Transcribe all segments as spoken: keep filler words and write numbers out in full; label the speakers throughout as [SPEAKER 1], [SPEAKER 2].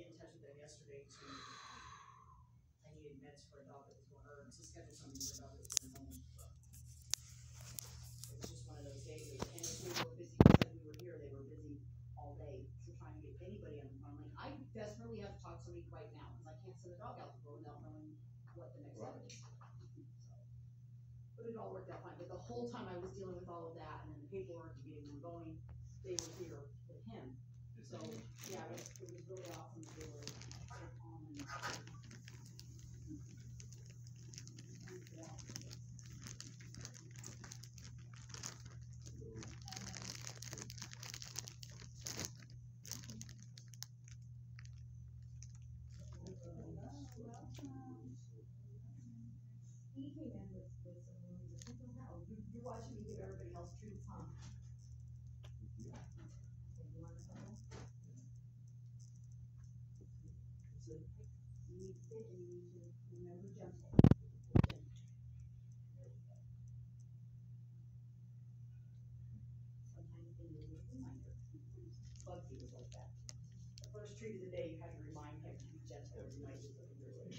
[SPEAKER 1] get in touch with them yesterday to, I needed meds for a dog that was going, or to schedule something for a dog that was going home. It was just one of those days, and if we were busy, because we were here, they were busy all day, so trying to get anybody on the phone. Like, I desperately have to talk to somebody right now, because I can't send a dog out the door without knowing what the next step is. So, but it all worked out fine, but the whole time I was dealing with all of that, and then the paperwork and getting them going, they were here with him. So, yeah, it was, it was really awesome that they were so calm and. Yeah. He came in with, with some wounds, and I don't know, you, you're watching me give everybody else treats, huh? Yeah. Okay, you want to come? So, you need to sit and you need to remember gentle. Sometimes they need a reminder. Bugsy was like that. The first treat of the day, you had to remind him to be gentle, or you might just look at your way.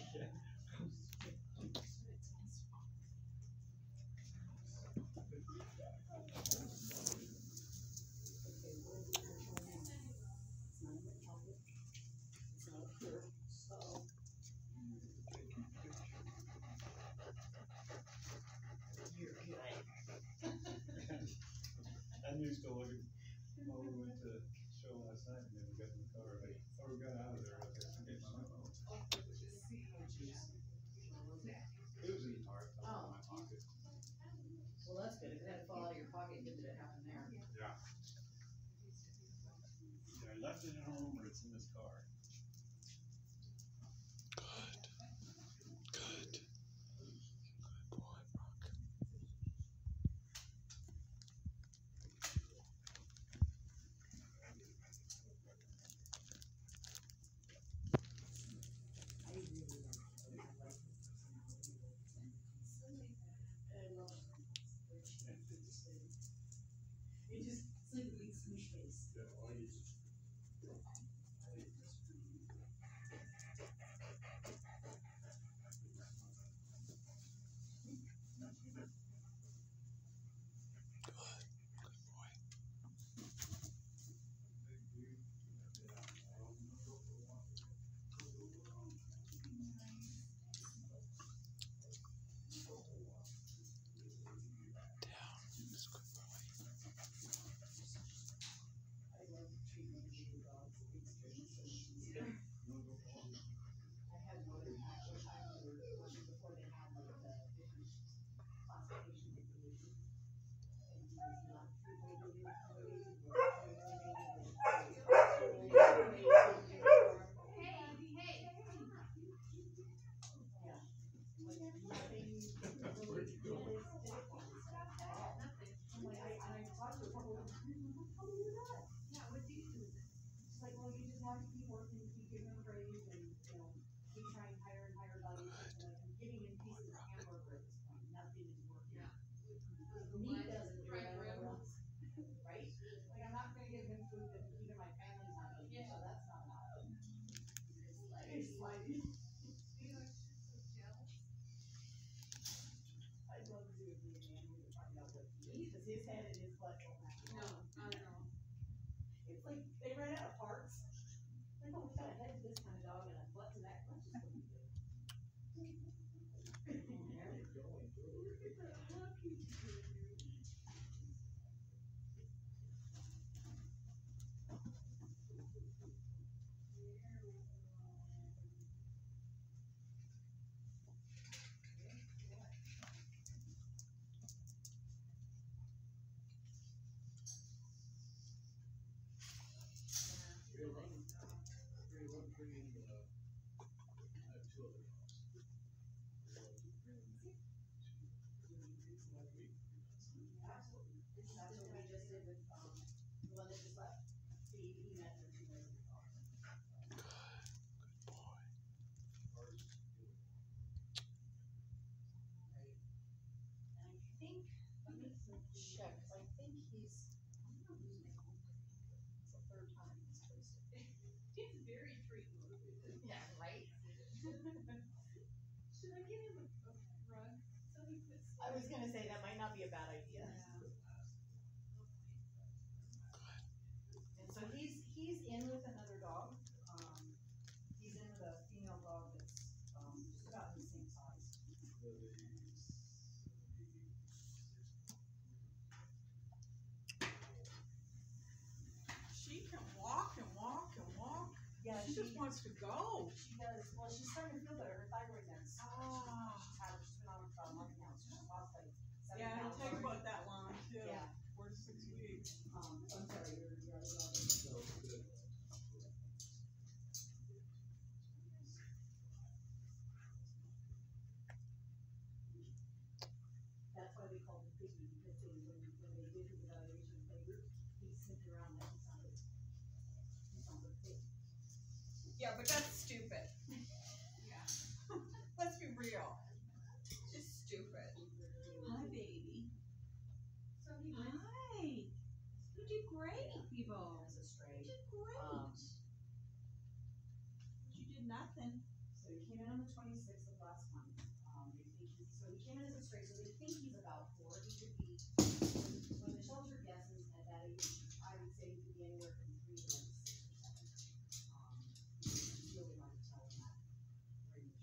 [SPEAKER 2] I'm used to looking, when we went to show last night, and then we got in the car, like, oh, we got out of there, I was like, okay, my phone. It was in the car, it fell in my pocket.
[SPEAKER 1] Well, that's good, if it had to fall out of your pocket, good that it happened there.
[SPEAKER 2] Yeah. Either I left it in a room or it's in this car.
[SPEAKER 3] Good. Good. Good boy, Brock.
[SPEAKER 1] I really like him. I like his personality. I love him. It just, it's like a big smoosh face.
[SPEAKER 2] Yeah, all you just.
[SPEAKER 1] I love treatment of little dogs. It's very so easier. I had one actual time when we were working before they had like the different classification information. And he was not treatment accommodated, was accommodated,
[SPEAKER 4] Hey, hey.
[SPEAKER 1] yeah. Like nothing really realistic. I'm like, I, and I talked to a couple of them, how do you do that?
[SPEAKER 4] Yeah, what do you do with it?
[SPEAKER 1] She's like, well, you just have to keep working, keep giving them praise, and, you know, keep trying higher and higher values. And like, I'm giving him pieces of hamburger at this point, nothing is working.
[SPEAKER 4] Yeah.
[SPEAKER 1] Meat doesn't do it, I
[SPEAKER 4] Fried
[SPEAKER 1] don't know
[SPEAKER 4] rib.
[SPEAKER 1] what else. Right? Like, I'm not gonna give him food that even my family's not eating,
[SPEAKER 4] Yeah.
[SPEAKER 1] so that's not an option.
[SPEAKER 4] It's like,
[SPEAKER 1] It's like,
[SPEAKER 4] you know, it's just so jealous.
[SPEAKER 1] I'd love to see if me and Andy would find out what he eats, because his head and his butt don't match.
[SPEAKER 4] No, I don't know.
[SPEAKER 1] It's like, they ran out of parts. Like, oh, we got a head to this kind of dog and a butt to that, let's just put it together. Look at that hockey. Absolutely. That's what we just did with, um, the one that just left. He, he met her two days ago.
[SPEAKER 3] Good. Good boy.
[SPEAKER 1] Right. And I think, let me check, because I think he's, I don't know who's making him. It's the third time he's placed it.
[SPEAKER 4] He's very treat motivated.
[SPEAKER 1] Yeah, right?
[SPEAKER 4] Should I get him a, a rug so he puts?
[SPEAKER 1] I was gonna say, that might not be a bad idea. And so he's, he's in with another dog, um, he's in with a female dog that's, um, just about his same size.
[SPEAKER 5] She can walk and walk and walk.
[SPEAKER 1] Yeah,
[SPEAKER 5] She just wants to go.
[SPEAKER 1] She does, well, she's starting to feel better, her thyroid meds.
[SPEAKER 5] Ah.
[SPEAKER 1] She's had, she's been on it for about a month now, so she's lost like seven
[SPEAKER 5] Yeah, it'll
[SPEAKER 1] pounds
[SPEAKER 5] take
[SPEAKER 1] already.
[SPEAKER 5] about that long too.
[SPEAKER 1] Yeah,
[SPEAKER 5] Four to six weeks.
[SPEAKER 1] um, I'm sorry, your, your other dog. That's why they called him Piggy, because they, when, when they did his evaluation of play group, he sniffed around like he sounded, he sounded like a pig.
[SPEAKER 5] Yeah, but that's stupid.
[SPEAKER 4] Yeah.
[SPEAKER 5] Let's be real. Just stupid.
[SPEAKER 4] Hi, baby. So he went. Hi. You did great, people.
[SPEAKER 1] As a stray.
[SPEAKER 4] You did great.
[SPEAKER 1] Um,
[SPEAKER 5] You did nothing.
[SPEAKER 1] So he came in on the twenty-sixth of last month, um, they think he's, so he came in as a stray, so they think he's about four, he could be, when the shelter guesses at that age, I would say he could be anywhere from three to like six or seven. Um, it's really hard to tell in that range.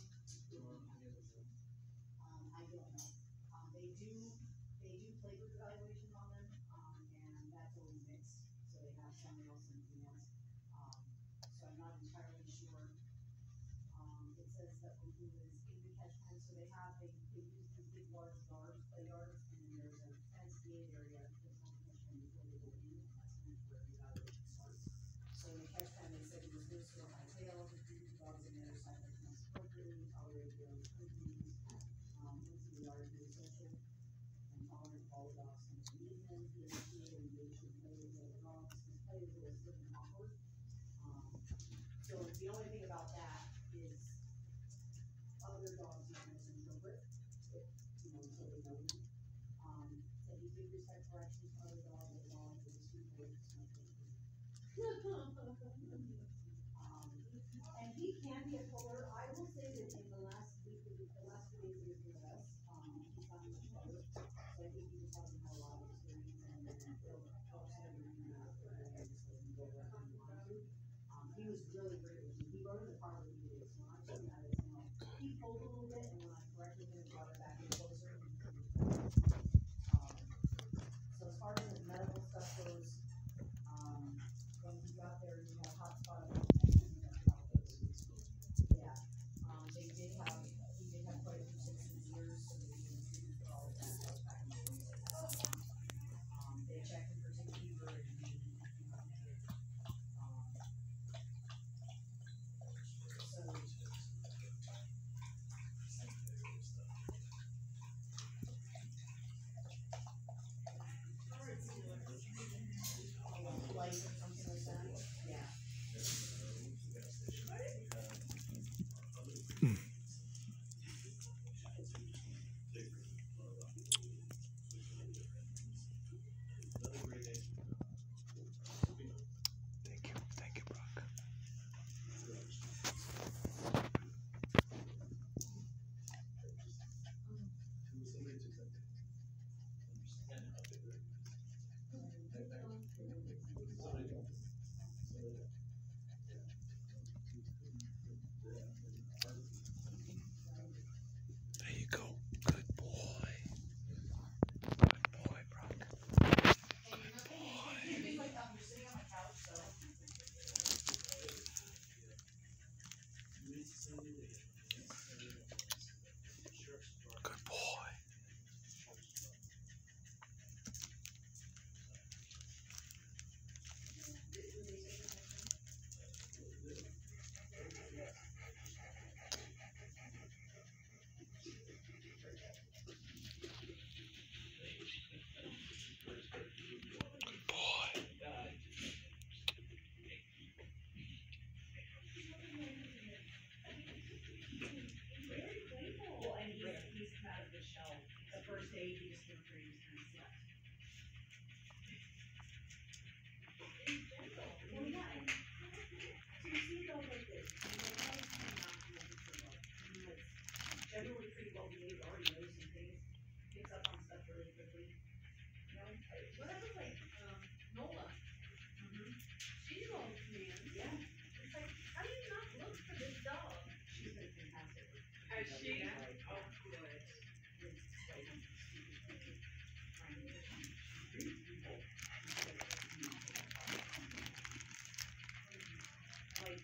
[SPEAKER 1] Um, I don't know, um, they do, they do play group evaluations on them, um, and that's always mixed, so they have some males and females, um, so I'm not entirely sure. Um, it says that when he was in the catch pen, so they have, they, they use these big large yards, play yards, and then there's a fenced gate area that's on the catch pen before they go in, and that's when where the evaluation starts. So in the catch pen, they said he was loose to a high tail, the two dogs on the other side that can appropriately tolerate their own companies. Um, once in the yard, he was social and tolerant of all dogs can meet him, he initiated and they should play with the other dogs, his play was a little stiff and awkward. Um, so the only thing about that is other dogs might misinterpret it, you know, until they know him. Um, so he did respect corrections to other dogs, the dog was a sweet boy, it's not good. Um, and he can be a puller. I will say that in the last week, of the the last few days he was with us, um, he's gotten much better. So I think he just hasn't had a lot of experience and then he'll, he'll kind of review that for him and just doesn't go where he wanted to. Um, he was really great with me. He rode in the car with me today, so when I told him that, it's, you know, he pulled a little bit and when I corrected him and brought it back in closer, he was better. Um, so as far as his medical stuff goes, um, when he got there, he had a hot spot on his neck and he had about those. Yeah, um, they did have, he did have quite a few six in his ears, so they did treatment for all of that, that was back in the twenty-sixth. Um, they checked him for tick fever and he, he, he, um,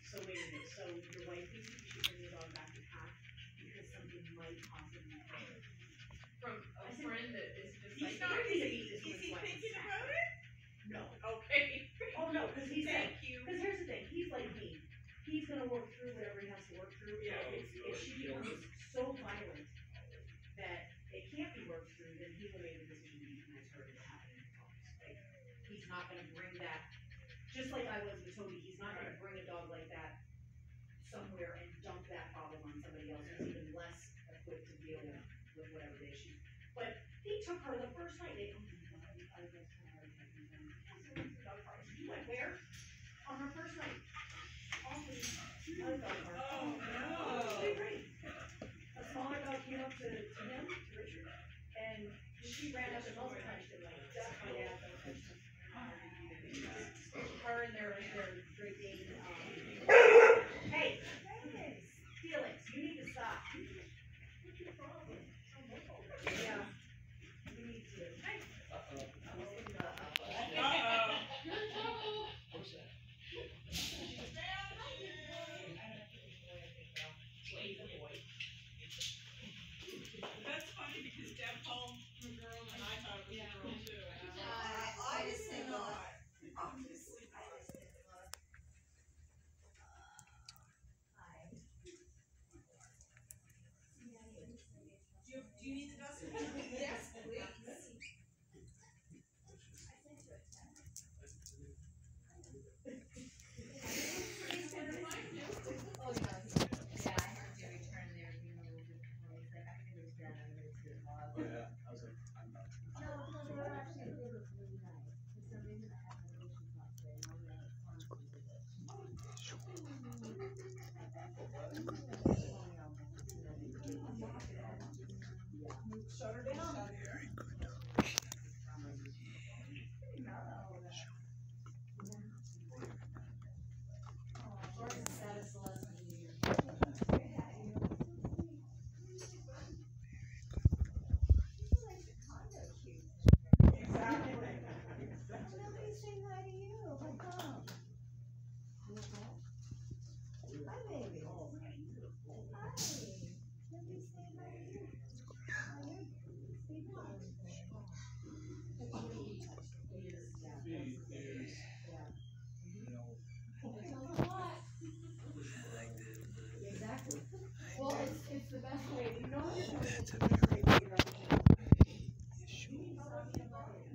[SPEAKER 1] So wait a minute, so your wife thinks you should bring the dog back to P A C C because something might possibly happen.
[SPEAKER 5] From a
[SPEAKER 1] I said,
[SPEAKER 5] friend that is just
[SPEAKER 1] He's
[SPEAKER 5] like,
[SPEAKER 1] not
[SPEAKER 5] "You're
[SPEAKER 1] gonna
[SPEAKER 5] gonna
[SPEAKER 1] beat
[SPEAKER 5] eat
[SPEAKER 1] this
[SPEAKER 5] this
[SPEAKER 1] woman's
[SPEAKER 5] is he
[SPEAKER 1] life.
[SPEAKER 5] thinking about it?
[SPEAKER 1] No.
[SPEAKER 5] Okay.
[SPEAKER 1] Oh, no, cause he said,
[SPEAKER 5] Thank you.
[SPEAKER 1] cause here's the thing, he's like me, he's gonna work through whatever he has to work through.
[SPEAKER 5] Yeah.
[SPEAKER 1] If, if she becomes so violent that it can't be worked through, then he will make a decision to euthanize her and it's happening in August. Like, he's not gonna bring that, just like I was with Toby, he's not gonna bring a dog like that somewhere and dump that problem on somebody else who's even less equipped to deal with, with whatever the issue. But he took her the first night, they, oh my god, I was tired, I was tired. Dog park. You went where? On her first night. Off the, other dog park.
[SPEAKER 5] Oh, no.
[SPEAKER 1] She did great. A smaller dog came up to, to him, to Richard, and she ran up and also punched him like, that's my dad, don't touch him. Her and their, their Great Dane, um, hey, Felix, you need to stop. What's your problem? Yeah. You need to. Hey. Uh-oh. I was in the, uh-oh.
[SPEAKER 5] Uh-oh.
[SPEAKER 1] You're in trouble. He's a boy.
[SPEAKER 5] That's funny because Deb called him a girl and I thought it was a girl too.
[SPEAKER 4] Uh, obviously not.
[SPEAKER 5] Obviously not.
[SPEAKER 4] Do you, do you need the dust? Yes, please.
[SPEAKER 6] Oh, yeah, yeah, I heard you return there being a little bit, he's like, I think it was done, I think it's good.
[SPEAKER 2] Oh, yeah, I was like, I'm not.
[SPEAKER 6] No, no, they were actually, they were really nice, for some reason I had no issues last day, and I had fun with it.
[SPEAKER 5] Shut her down.
[SPEAKER 3] Very good.
[SPEAKER 1] Jordan's status Celeste in New Year.
[SPEAKER 5] Exactly.
[SPEAKER 6] Nobody's saying hi to you, how come? Hi, baby. Hi. Nobody's saying hi to you. How are you? Steve, how are you?
[SPEAKER 2] He is,
[SPEAKER 1] Yeah.
[SPEAKER 2] you know,
[SPEAKER 1] It tells a lot. Exactly. Well, it's, it's the best way, you know what you're doing, it's the best way to figure out what you're doing. You need something about it.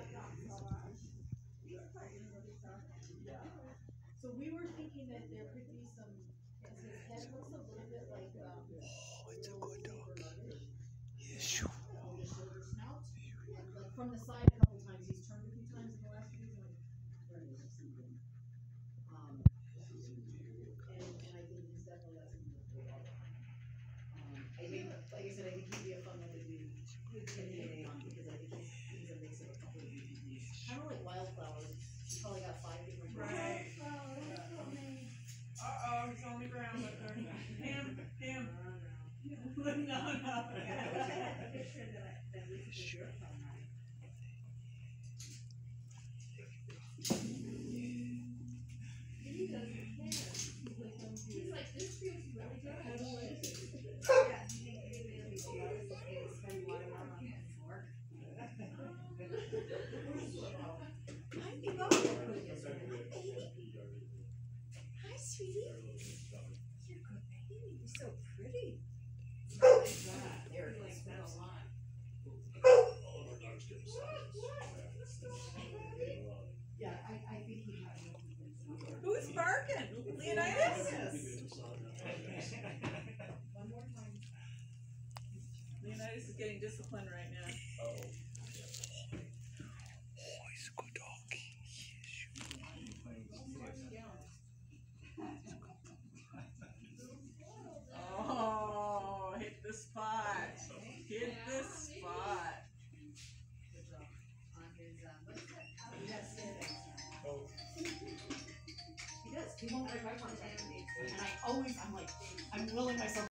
[SPEAKER 1] So we were thinking that there could be some, cause his head looks a little bit like, um.
[SPEAKER 3] Oh, it's a good dog. Yes,
[SPEAKER 1] Yes, the shoulder snout, and like from the side a couple times, he's turned a few times in the last few days, like, where is it, something? Um, and, and I think he's definitely got something to do about it. Um, I think, like I said, I think he'd be a fun one to do, with D N A on, because I think he's, he's a mix of a couple of different things. Kinda like wildflowers, he's probably got five different.
[SPEAKER 5] Right. Uh-oh, he's on the ground with her. Him, him. No, no.
[SPEAKER 3] sure.
[SPEAKER 1] He's like, this feels really good. I don't like it.
[SPEAKER 6] Yeah, do you think maybe it'll be too long to spend water on the floor?
[SPEAKER 4] Hi, Bibo. Hi, sweetie. You're good, baby. You're so pretty.
[SPEAKER 1] There it is.
[SPEAKER 5] That's a lot.
[SPEAKER 1] Yeah, I, I think he has no complaints.
[SPEAKER 5] Who's barking? Leonidas?
[SPEAKER 1] One more time.
[SPEAKER 5] Leonidas is getting disciplined right now.
[SPEAKER 2] oh.
[SPEAKER 3] Oh, he's a good dog.
[SPEAKER 5] Oh, hit the spot. Hit the spot.
[SPEAKER 6] Good job. On his, um, what's that?
[SPEAKER 1] Yes, it is.
[SPEAKER 2] Oh.
[SPEAKER 1] He does, he won't break eye contact with me, and I always, I'm like, I'm willing myself